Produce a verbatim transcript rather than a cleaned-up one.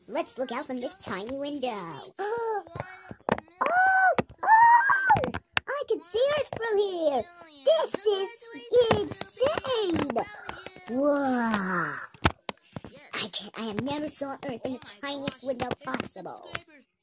Let's look out from this tiny window. Oh, oh, oh! I can see Earth from here. This is insane. Wow. I can I have never saw Earth in the tiniest window possible.